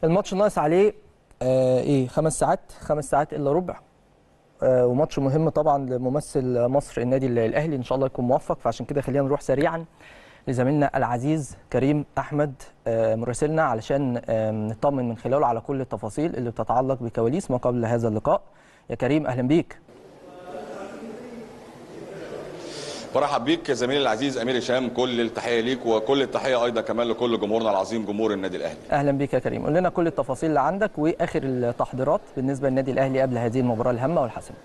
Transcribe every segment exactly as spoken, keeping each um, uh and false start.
الماتش ناقص عليه آه ايه خمس ساعات خمس ساعات الا ربع. آه وماتش مهم طبعا لممثل مصر النادي الاهلي، ان شاء الله يكون موفق. فعشان كده خلينا نروح سريعا لزميلنا العزيز كريم احمد آه مراسلنا علشان آه نطمن من خلاله على كل التفاصيل اللي بتتعلق بكواليس ما قبل هذا اللقاء. يا كريم اهلا بيك. برحب بيك زميلي العزيز امير هشام، كل التحيه ليك وكل التحيه ايضا كمان لكل جمهورنا العظيم جمهور النادي الاهلي. اهلا بيك يا كريم، قول لنا كل التفاصيل اللي عندك واخر التحضيرات بالنسبه للنادي الاهلي قبل هذه المباراه الهامه والحاسمه.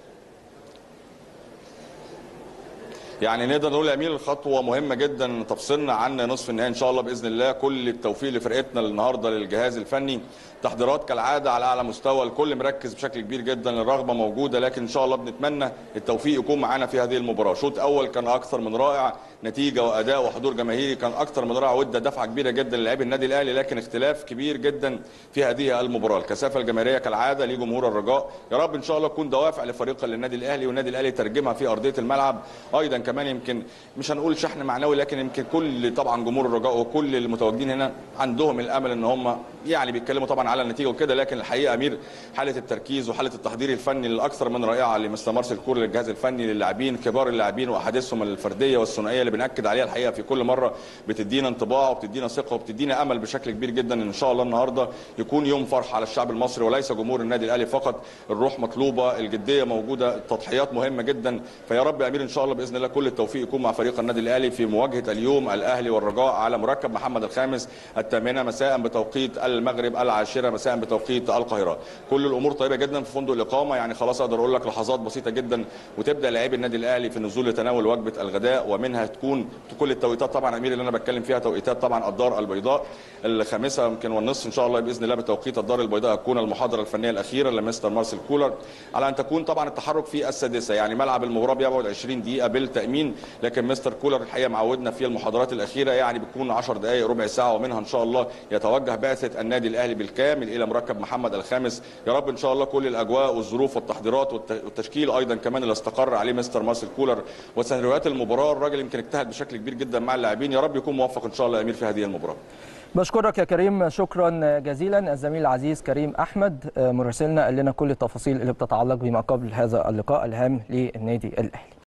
يعني نقدر نقول يا امير خطوه مهمه جدا تفصلنا عن نصف النهائي ان شاء الله باذن الله. كل التوفيق لفرقتنا النهارده للجهاز الفني، تحضيرات كالعاده على اعلى مستوى، الكل مركز بشكل كبير جدا، الرغبه موجوده، لكن ان شاء الله بنتمنى التوفيق يكون معانا في هذه المباراه. شوط اول كان اكثر من رائع، نتيجه واداء وحضور جماهيري كان اكثر من رائع، وادى دفعه كبيره جدا للاعبي النادي الاهلي، لكن اختلاف كبير جدا في هذه المباراه. الكثافه الجماهيريه كالعاده لجمهور الرجاء، يا رب ان شاء الله تكون دوافع لفريق النادي الاهلي والنادي الاهلي ترجمها في ارضيه الملعب. ايضا كمان يمكن مش هنقول شحن معنوي، لكن يمكن كل طبعا جمهور الرجاء وكل المتواجدين هنا عندهم الامل ان هم يعني بيتكلموا طبعا على النتيجه وكده، لكن الحقيقه امير حاله التركيز وحاله التحضير الفني الاكثر من رائعه لمستر مارسيل كولر، للجهاز الفني، للاعبين كبار اللاعبين واحاديثهم الفرديه والثنائيه اللي بناكد عليها الحقيقه في كل مره، بتدينا انطباع وبتدينا ثقه وبتدينا امل بشكل كبير جدا ان شاء الله النهارده يكون يوم فرح على الشعب المصري وليس جمهور النادي الاهلي فقط. الروح مطلوبه، الجديه موجوده، التضحيات مهمه جدا. فيا رب يا امير ان شاء الله باذن الله كل التوفيق يكون مع فريق النادي الاهلي في مواجهه اليوم الاهلي والرجاء على مركب محمد الخامس الثامنه مساء بتوقيت المغرب، العاشره مساء بتوقيت القاهره. كل الامور طيبه جدا في فندق الاقامه، يعني خلاص اقدر اقول لك لحظات بسيطه جدا وتبدا لاعبي النادي الاهلي في النزول لتناول وجبه الغداء، ومنها تكون كل التوقيتات طبعا امير اللي انا بتكلم فيها توقيتات طبعا الدار البيضاء الخامسه يمكن والنصف ان شاء الله باذن الله بتوقيت الدار البيضاء تكون المحاضره الفنيه الاخيره لمستر مارسيل كولر، على ان تكون طبعا التحرك في السادسه. يعني ملعب المباراه بيبعد عشرين دقيقه بالتامين، لكن مستر كولر الحقيقه معودنا في المحاضرات الاخيره يعني بتكون عشر دقائق ربع ساعه، ومنها ان شاء الله يتوجه بعثه النادي الاهلي بالكامل الى مركب محمد الخامس. يا رب ان شاء الله كل الاجواء والظروف والتحضيرات والتشكيل ايضا كمان اللي استقر عليه مستر مارسيل كولر وسيناريوهات المباراه، الراجل يمكن اجتهد بشكل كبير جدا مع اللاعبين، يا رب يكون موفق ان شاء الله يا امير في هذه المباراه. بشكرك يا كريم، شكرا جزيلا. الزميل العزيز كريم احمد مراسلنا قال لنا كل التفاصيل اللي بتتعلق بما قبل هذا اللقاء الهام للنادي الاهلي.